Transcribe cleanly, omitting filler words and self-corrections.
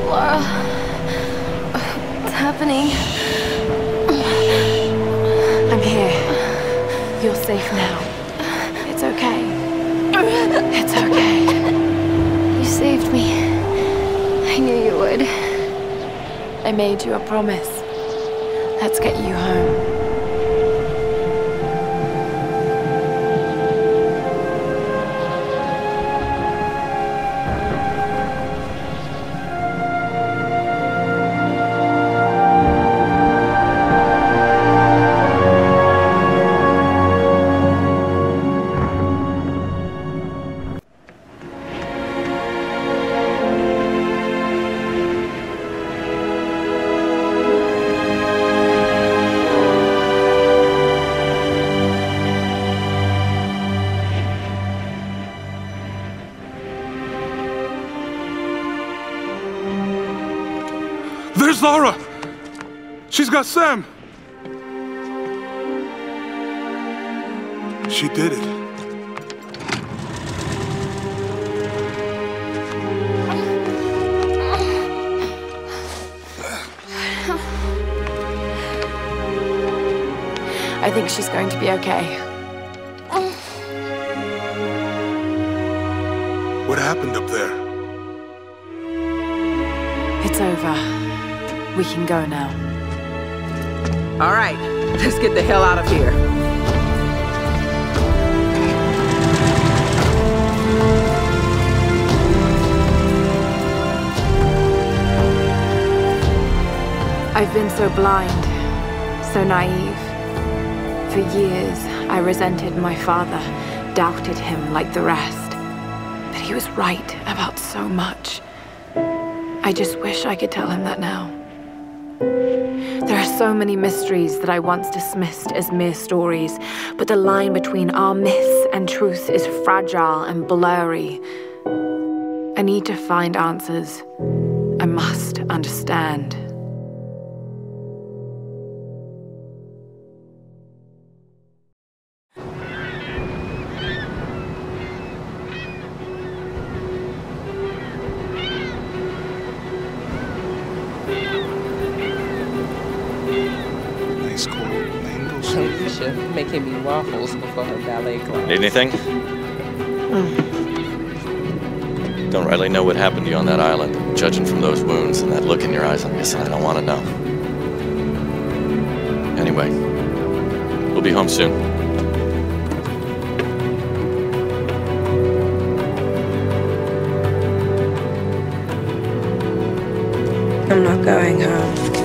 Laura. What's happening? I'm here. You're safe now. It's okay. It's okay. You saved me. I knew you would. I made you a promise. Let's get you home. There's Laura! She's got Sam! She did it. I think she's going to be okay. What happened up there? It's over. We can go now. All right, let's get the hell out of here. I've been so blind, so naive. For years, I resented my father, doubted him like the rest. But he was right about so much. I just wish I could tell him that now. There are so many mysteries that I once dismissed as mere stories, but the line between our myths and truth is fragile and blurry. I need to find answers. I must understand. Alicia making me waffles before her ballet class. Need anything? Don't rightly know what happened to you on that island. Judging from those wounds and that look in your eyes, I'm guessing I don't want to know. Anyway, we'll be home soon. I'm not going home.